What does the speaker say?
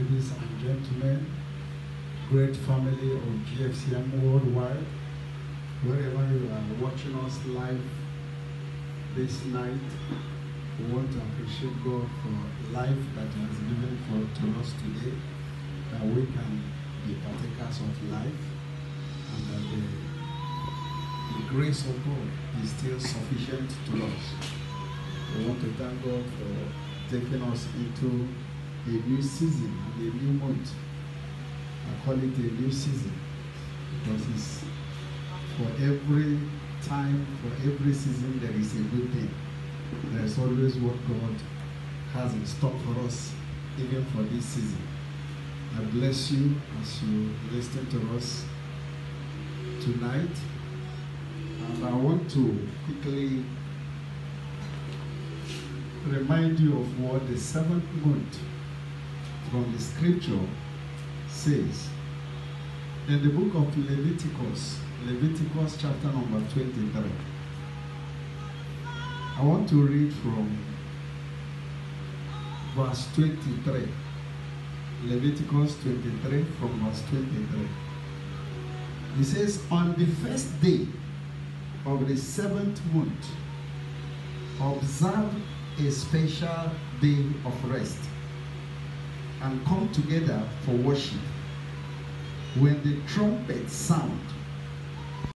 ladies and gentlemen, great family of GFCM worldwide, wherever you are watching us live this night, we want to appreciate God for life that He has given to us today, that we can be partakers of life, and that the grace of God is still sufficient to us. We want to thank God for taking us into a new season and a new month. I call it a new season because it's for every time, for every season, there is a good thing. There is always what God has in stock for us, even for this season. I bless you as you listen to us tonight. And I want to quickly remind you of what the seventh month from the scripture says. In the book of Leviticus chapter number 23. I want to read from verse 23. Leviticus 23 from verse 23. It says, on the first day of the seventh month, observe a special day of rest and come together for worship. When the trumpet sound,